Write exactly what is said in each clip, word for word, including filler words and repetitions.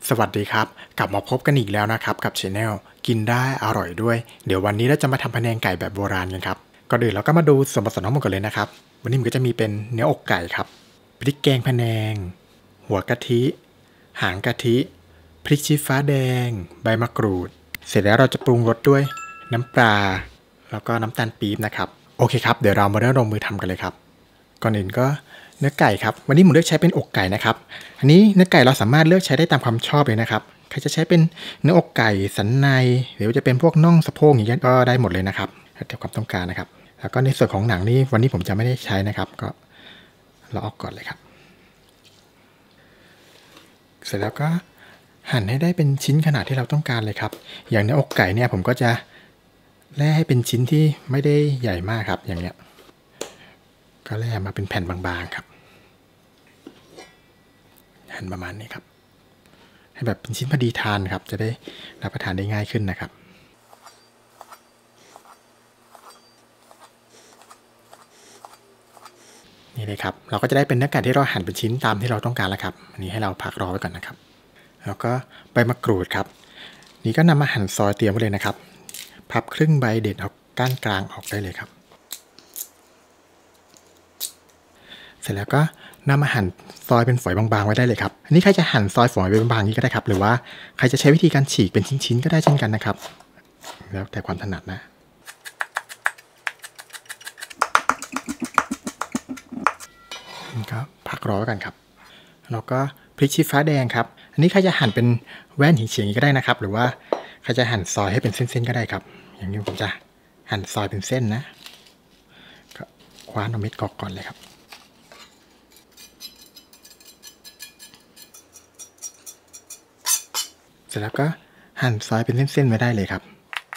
สวัสดีครับกลับมาพบกันอีกแล้วนะครับกับช anel กินได้อร่อยด้วยเดี๋ยววันนี้เราจะมาทำพะแนงไก่แบบโบราณกันครับก่อนอื่นเราก็มาดูส่วนผสมทั้งหมดกันเลยนะครับวันนี้มันก็จะมีเป็นเนื้ออกไก่ครับพริกแกงพะแนงหัวกะทิหางกะทิพริกชี้ฟ้าแดงใบมะกรูดเสร็จแล้วเราจะปรุงรสด้วยน้ำปลาแล้วก็น้ำตาลปี๊บนะครับโอเคครับเดี๋ยวเรามาเริ่มลงมือทำกันเลยครับก่อนอื่นก็เนื้อไก่ครับวันนี้ผมเลือกใช้เป็นอกไก่นะครับอันนี้เนื้อไก่เราสามารถเลือกใช้ได้ตามความชอบเลยนะครับใครจะใช้เป็นเนื้ออกไก่สันในหรือจะเป็นพวกน่องสะโพกอย่างเงี้ยก็ได้หมดเลยนะครับแล้วแต่ความต้องการนะครับแล้วก็ในส่วนของหนังนี่วันนี้ผมจะไม่ได้ใช้นะครับก็เราออกก่อนเลยครับเสร็จแล้วก็หั่นให้ได้เป็นชิ้นขนาดที่เราต้องการเลยครับอย่างเนื้ออกไก่เนี่ยผมก็จะแล่ให้เป็นชิ้นที่ไม่ได้ใหญ่มากครับอย่างเงี้ยก็แล่มาเป็นแผ่นบางๆครับหั่นประมาณนี้ครับให้แบบเป็นชิ้นพอดีทานครับจะได้รับประทานได้ง่ายขึ้นนะครับนี่เลยครับเราก็จะได้เป็นเนื้อไก่ที่เราหั่นเป็นชิ้นตามที่เราต้องการแล้วครับอันนี้ให้เราพักรอไว้ก่อนนะครับแล้วก็ใบมะกรูดครับนี่ก็นำมาหั่นซอยเตรียมไว้เลยนะครับพับครึ่งใบเด็ดเอาก้านกลางออกได้เลยครับเสร็จแล้วก็นำมาหั่นซอยเป็นฝอยบางๆไว้ได้เลยครับอันนี้ใครจะหั่นซอยฝอยเป็นบางๆนี้ก็ได้ครับหรือว่าใครจะใช้วิธีการฉีกเป็นชิ้นๆก็ได้เช่นกันนะครับแล้วแต่ความถนัดนะก็พักรอไว้กันครับแล้วก็พริกชี้ฟ้าแดงครับอันนี้ใครจะหั่นเป็นแว่นเฉียงๆก็ได้นะครับหรือว่าใครจะหั่นซอยให้เป็นเส้นๆก็ได้ครับอย่างนี้ผมจะหั่นซอยเป็นเส้นนะก็คว้านเอาเม็ดกอกก่อนเลยครับเสร็จแล้วก็หั่นซอยเป็นเส้นๆไว้ได้เลยครับ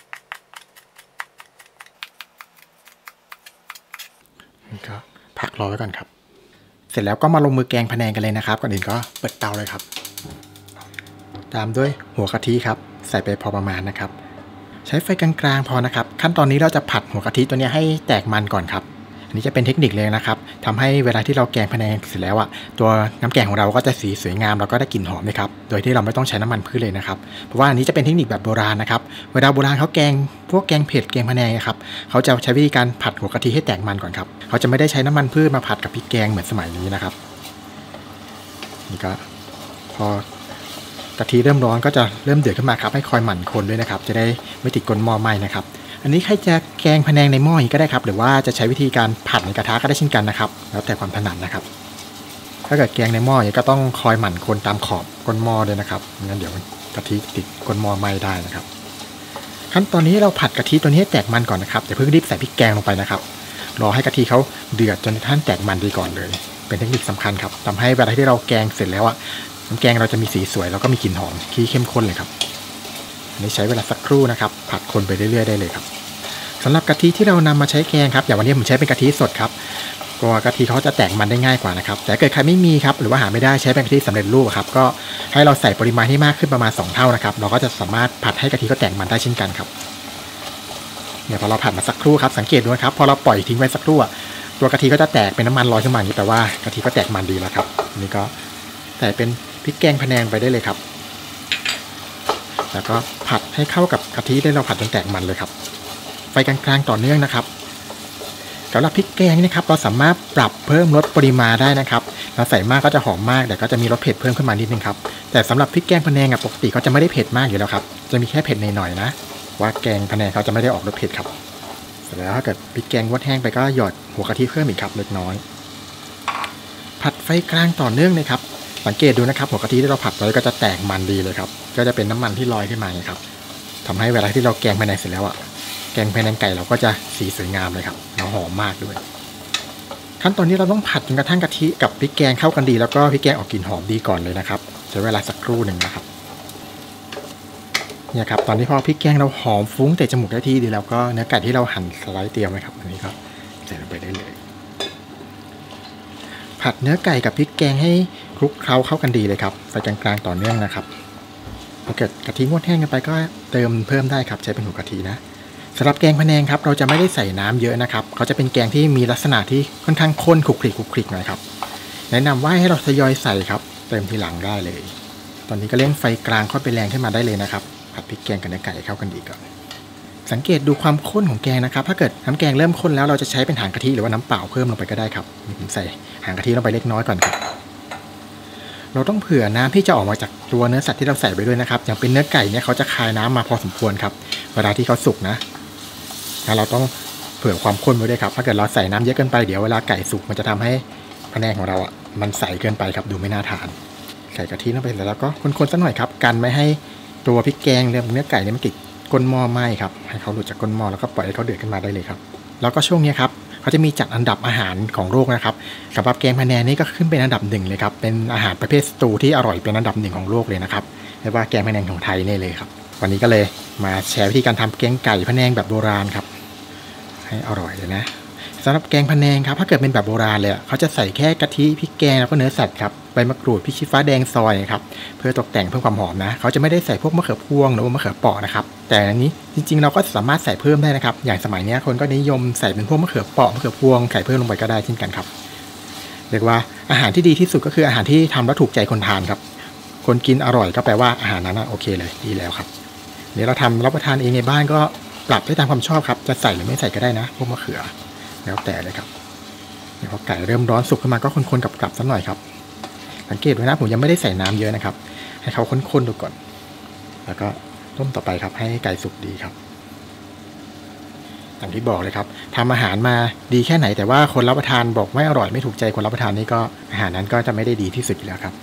ก็พักรอไว้ก่อนครับเสร็จแล้วก็มาลงมือแกงพะแนงกันเลยนะครับก่อนอื่นก็เปิดเตาเลยครับตามด้วยหัวกะทิครับใส่ไปพอประมาณนะครับใช้ไฟกลางๆพอนะครับขั้นตอนนี้เราจะผัดหัวกะทิตัวนี้ให้แตกมันก่อนครับอันนี้จะเป็นเทคนิคเลยนะครับทำให้เวลาที่เราแกงพะแนงเสร็จแล้วอ่ะตัวน้ำแกงของเราก็จะสีสวยงามแล้วก็ได้กลิ่นหอมเลยครับโดยที่เราไม่ต้องใช้น้ำมันพืชเลยนะครับเพราะว่าอันนี้จะเป็นเทคนิคแบบโบราณนะครับเวลาโบราณเขาแกงพวกแกงเผ็ดแกงพะแนงครับเขาจะใช้วิธีการผัดหัวกะทิให้แตกมันก่อนครับเขาจะไม่ได้ใช้น้ำมันพืชมาผัดกับพริกแกงเหมือนสมัยนี้นะครับนี่ก็พอกะทิเริ่มร้อนก็จะเริ่มเดือดขึ้นมาครับให้คอยหมั่นคนด้วยนะครับจะได้ไม่ติดก้นหม้อไหม้นะครับอันนี้ใครจะแกงพะแนงในหม้อก็ได้ครับหรือว่าจะใช้วิธีการผัดในกระทะก็ได้เช่นกันนะครับแล้วแต่ความถนัดนะครับถ้าเกิดแกงในหม้อก็ต้องคอยหมั่นคนตามขอบก้นหม้อด้วยนะครับงั้นเดี๋ยวกะทิติดก้นหม้อไหม้ได้นะครับขั้นตอนนี้เราผัดกะทิตัวนี้ให้แตกมันก่อนนะครับอย่าเพิ่งรีบใส่พริกแกงลงไปนะครับรอให้กะทิเขาเดือดจนท่านแตกมันดีก่อนเลยเป็นเทคนิคสำคัญครับทำให้เวลาที่เราแกงเสร็จแล้วอ่ะน้ำแกงเราจะมีสีสวยแล้วก็มีกลิ่นหอมที่เข้มข้นเลยครับอันนี้ใช้เวลาสักครู่นะครับผัดคนไปเรื่อยๆได้เลยครับสำหรับกะทิที่เรานำมาใช้แกงครับอย่างวันนี้ผมใช้เป็นกะทิสดครับตัวกะทิเขาจะแตกมันได้ง่ายกว่านะครับแต่เกิดใครไม่มีครับหรือว่าหาไม่ได้ใช้เป็นกะทิสำเร็จรูปครับก็ให้เราใส่ปริมาณที่มากขึ้นประมาณสองเท่านะครับเราก็จะสามารถผัดให้กะทิเขาแตกมันได้เช่นกันครับเนี่ยพอเราผัดมาสักครู่ครับสังเกตดูนะครับพอเราปล่อยทิ้งไว้สักครู่ตัวกะทิก็จะแตกเป็นน้ำมันลอยขึ้นมาอย่างนี้แปลว่ากะทิก็แตกมันดีแล้วครับนี่ก็ใส่เป็นพริกแกงพะแนงไปได้เลยครับแล้วก็ผัดให้เข้ากับกะทิได้เราผัดจนแตกมันเลยครับไฟกลางๆต่อเนื่องนะครับสำหรับพริกแกงนะครับเราสามารถปรับเพิ่มลดปริมาณได้นะครับเราใส่มากก็จะหอมมากแต่ก็จะมีรสเผ็ดเพิ่มขึ้นมานิดนึงครับแต่สำหรับพริกแกงพะแนงปกติเขาจะไม่ได้เผ็ดมากอยู่แล้วครับจะมีแค่เผ็ดหน่อยๆนะว่าแกงพะแนงเขาจะไม่ได้ออกรสเผ็ดครับเสร็จแล้วถ้าเกิดพริกแกงวดแห้งไปก็หยอดหัวกะทิเพิ่มอีกครับเล็กน้อยผัดไฟกลางต่อเนื่องเลยครับสังเกตดูนะครับหัวกะทิที่เราผัดไว้ก็จะแตกมันดีเลยครับก็จะเป็นน้ำมันที่ลอยขึ้นมาครับทำให้เวลาที่เราแกงพะแนงเสร็จแล้วอ่ะแกงพะแนงไก่เราก็จะสีสวยงามเลยครับแล้วหอมมากด้วยขั้นตอนนี้เราต้องผัดจนกระทั่งกะทิกับพริกแกงเข้ากันดีแล้วก็พริกแกงออกกลิ่นหอมดีก่อนเลยนะครับใช้เวลาสักครู่หนึ่งนะครับเนี่ยครับตอนนี้พอพริกแกงเราหอมฟุ้งเตะจมูกได้ที่ดีแล้วก็เนื้อไก่ที่เราหั่นสไลด์เตรียมไว้ครับอันนี้ก็ใส่ลงไปได้เลยผัดเนื้อไก่กับพริกแกงให้คลุกเคล้าเข้ากันดีเลยครับไฟกลางๆต่อเนื่องนะครับพอเกิดกะทิงวดแห้งกันไปก็เติมเพิ่มได้ครับใช้เป็นหัวกะทินะสำหรับแกงพะแนงครับเราจะไม่ได้ใส่น้ำเยอะนะครับเขาจะเป็นแกงที่มีลักษณะที่ค่อนข้างข้นคลุกคลิกคลุกคลิกหน่อยครับแนะนำว่าให้เราทยอยใส่ครับเติมทีหลังได้เลยตอนนี้ก็เร่งไฟกลางค่อยไปแรงขึ้นมาได้เลยนะครับผัดพริกแกงกับเนื้อไก่เข้ากันดีก่อนสังเกตดูความข้นของแกงนะครับถ้าเกิดน้ำแกงเริ่มข้นแล้วเราจะใช้เป็นหางกะทิหรือว่าน้ำเปล่าเพิ่มลงไปก็ได้ครับผมใส่หางกะทิลงไปเล็กน้อยก่อนครับเราต้องเผื่อน้ำที่จะออกมาจากตัวเนื้อสัตว์ที่เราใส่ไปด้วยนะครับอย่างเป็นเนื้อไก่เนี่ยเขาจะคายน้ำมาพอสมควรครับเวลาที่เขาสุกนะเราต้องเผื่อความข้นไว้ด้วยครับถ้าเกิดเราใส่น้ำเยอะเกินไปเดี๋ยวเวลาไก่สุกมันจะทำให้พะแนงของเราอ่ะมันใสเกินไปครับดูไม่น่าทานใส่กะทิลงไปแล้วก็คนๆสักหน่อยครับกันไม่ให้ตัวพริกแกงเนื้อไก่เนี่ยมันติดก้นหม้อไหม้ครับให้เขาหลุดจากก้นหม้อแล้วก็ปล่อยให้เขาเดือดขึ้นมาได้เลยครับแล้วก็ช่วงนี้ครับเขาจะมีจัดอันดับอาหารของโลกนะครับสำหรับแกงพะแนงนี่ก็ขึ้นเป็นอันดับหนึ่งเลยครับเป็นอาหารประเภทสตูที่อร่อยเป็นอันดับหนึ่งของโลกเลยนะครับเรียกว่าแกงพะแนงของไทยนี่เลยครับวันนี้ก็เลยมาแชร์วิธีการทำแกงไก่พะแนงแบบโบราณครับให้อร่อยเลยนะสำหรับแกงพะแนงครับถ้าเกิดเป็นแบบโบราณเลยเขาจะใส่แค่กะทิพริกแกงแล้วก็เนื้อสัตว์ครับใบมะกรูดพริกชี้ฟ้าแดงซอยครับเพื่อตกแต่งเพิ่มความหอมนะเขาจะไม่ได้ใส่พวกมะเขือพวงหรือว่ามะเขือเปราะนะครับแต่อันนี้จริงๆเราก็สามารถใส่เพิ่มได้นะครับอย่างสมัยนี้คนก็นิยมใส่เป็นพวกมะเขือเปราะมะเขือพวงใส่เพิ่มลงไปก็ได้เช่นกันครับเรียกว่าอาหารที่ดีที่สุดก็คืออาหารที่ทำแล้วถูกใจคนทานครับคนกินอร่อยก็แปลว่าอาหารนั้นโอเคเลยดีแล้วครับเดี๋ยวเราทำรับประทานเองในบ้านก็ปรับได้ตามความชอบครับจะใส่หรือไม่ใส่ก็ได้นะพวกมะเขือแล้วแต่เลยครับเดี๋ยวพอไก่เริ่มร้อนสุกขึ้นมาก็คนๆกับกลับสักหน่อยครับสังเกตไว้นะผมยังไม่ได้ใส่น้ำเยอะนะครับให้เขาข้นๆดูก่อนแล้วก็ต้มต่อไปครับให้ไก่สุกดีครับอย่างที่บอกเลยครับทำอาหารมาดีแค่ไหนแต่ว่าคนรับประทานบอกไม่อร่อยไม่ถูกใจคนรับประทานนี่ก็อาหารนั้นก็จะไม่ได้ดีที่สุดอยู่แล้วครับ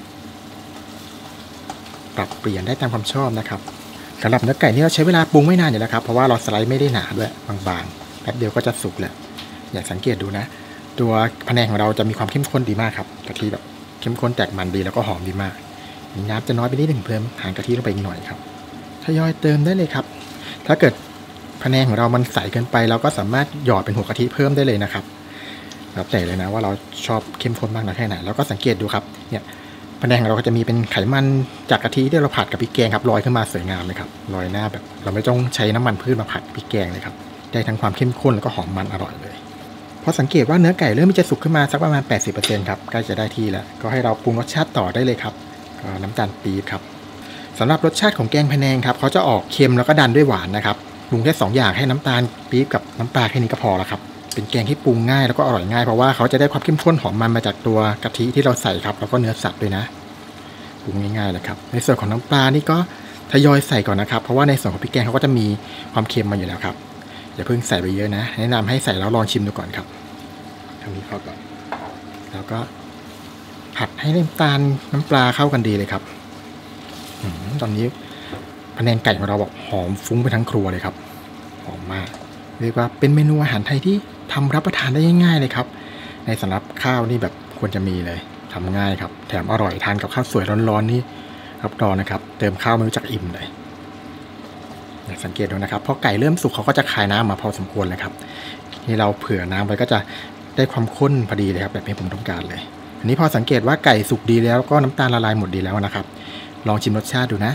ปรับเปลี่ยนได้ตามความชอบนะครับสำหรับเนื้อไก่นี่เราใช้เวลาปรุงไม่นานอยู่แล้วครับเพราะว่าเราสไลด์ไม่ได้หนาด้วยบางๆแป๊บเดียวก็จะสุกแล้วอยากสังเกตดูนะตัวพะแนงของเราจะมีความเข้มข้นดีมากครับกะทิแบบเข้มข้นแตกมันดีแล้วก็หอมดีมากน้ำจะน้อยไปนิดหนึ่งเพิ่มหางกะทิลงไปอีกหน่อยครับทยอยเติมได้เลยครับถ้าเกิดพะแนงของเรามันใสเกินไปเราก็สามารถหยอดเป็นหัวกะทิเพิ่มได้เลยนะครับแล้วแต่เลยนะว่าเราชอบเข้มข้นมากน้อยแค่ไหนแล้วก็สังเกตดูครับเนี่ยพะแนงของเราก็จะมีเป็นไขมันจากกะทิที่เราผัดกับพริกแกงครับลอยขึ้นมาสวยงามเลยครับลอยหน้าแบบเราไม่ต้องใช้น้ำมันพืชมาผัดพริกแกงเลยครับได้ทั้งความเข้มข้นแล้วก็หอมมันอร่อยเลยพอสังเกตว่าเนื้อไก่เริ่มจะสุกขึ้นมาสักประมาณ แปดสิบเปอร์เซ็นต์ ครับใกล้จะได้ที่แล้วก็ให้เราปรุงรสชาติต่อได้เลยครับก็น้ำตาลปี๊บครับสำหรับรสชาติของแกงพะแนงครับเขาจะออกเค็มแล้วก็ดันด้วยหวานนะครับปรุงแค่สองอย่างให้น้ำตาลปี๊บกับน้ำปลาแค่นี้ก็พอแล้วครับเป็นแกงที่ปรุงง่ายแล้วก็อร่อยง่ายเพราะว่าเขาจะได้ความเข้มข้นหอมมันมาจากตัวกะทิที่เราใส่ครับแล้วก็เนื้อสัตว์ด้วยนะปรุงง่ายๆเลยครับในส่วนของน้ำปลานี่ก็ทยอยใส่ก่อนนะครับเพราะว่าในส่วนของพริกแกงเขาก็จะมีความเค็มมาอยู่แล้วครับอย่าเพิ่งใส่ไปเยอะนะแนะนำให้ใส่แล้วลองชิมดูก่อนครับทำนี้เข้าก่อนแล้วก็ผัดให้น้ำตาลน้ำปลาเข้ากันดีเลยครับตอนนี้พะแนงไก่ของเราบอกหอมฟุ้งไปทั้งครัวเลยครับหอมมากเรียกว่าเป็นเมนูอาหารไทยที่ทำรับประทานได้ง่ายๆเลยครับในสำหรับข้าวนี่แบบควรจะมีเลยทำง่ายครับแถมอร่อยทานกับข้าวสวยร้อนๆนี่รับรองนะครับเติมข้าวไม่รู้จักอิ่มเลยสังเกตดูนะครับพอไก่เริ่มสุกเขาก็จะคายน้ำมาพอสมควรเลยครับนี่เราเผื่อน้ำไว้ก็จะได้ความข้นพอดีเลยครับแบบที่ผมต้องการเลยอันนี้พอสังเกตว่าไก่สุกดีแล้วก็น้ำตาลละลายหมดดีแล้วนะครับลองชิมรสชาติดูนะ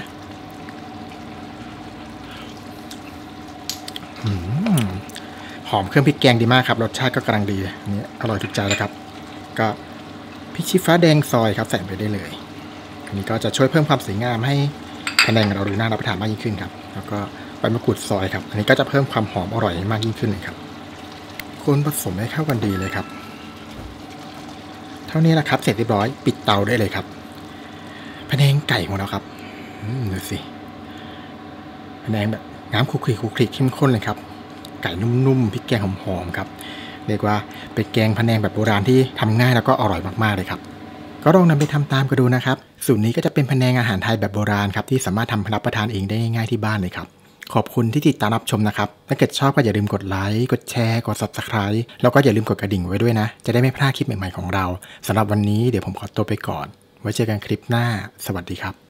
หอมเครื่องพริกแกงดีมากครับรสชาติก็กำลังดีอันนี้อร่อยถูกใจแล้วครับก็พริกชี้ฟ้าแดงซอยครับใส่ไปได้เลยอันนี้ก็จะช่วยเพิ่มความสวยงามให้พะแนงเราดูน่ารับประทานมากยิ่งขึ้นครับแล้วก็ใบมะกรูดซอยครับอันนี้ก็จะเพิ่มความหอมอร่อยมากยิ่งขึ้นเลยครับคนผสมให้เข้ากันดีเลยครับเท่านี้แหละครับเสร็จเรียบร้อยปิดเตาได้เลยครับพะแนงไก่ของเราครับดูสิพะแนงแบบน้ำคุกคลีคุกคลีเข้มข้นเลยครับไก่นุ่มๆพริกแกงหอมๆครับเรียกว่าเป็นแกงพะแนงแบบโบราณที่ทำง่ายแล้วก็อร่อยมากๆเลยครับก็ลองนำไปทำตามกันดูนะครับสูตรนี้ก็จะเป็นพะแนงอาหารไทยแบบโบราณครับที่สามารถทำรับประทานเองได้ง่ายๆที่บ้านเลยครับขอบคุณที่ติดตามรับชมนะครับถ้าเกิดชอบก็อย่าลืมกดไลค์กดแชร์กด ซับสไครบ์ แล้วก็อย่าลืมกดกระดิ่งไว้ด้วยนะจะได้ไม่พลาดคลิปใหม่ๆของเราสำหรับวันนี้เดี๋ยวผมขอตัวไปก่อนไว้เจอกันคลิปหน้าสวัสดีครับ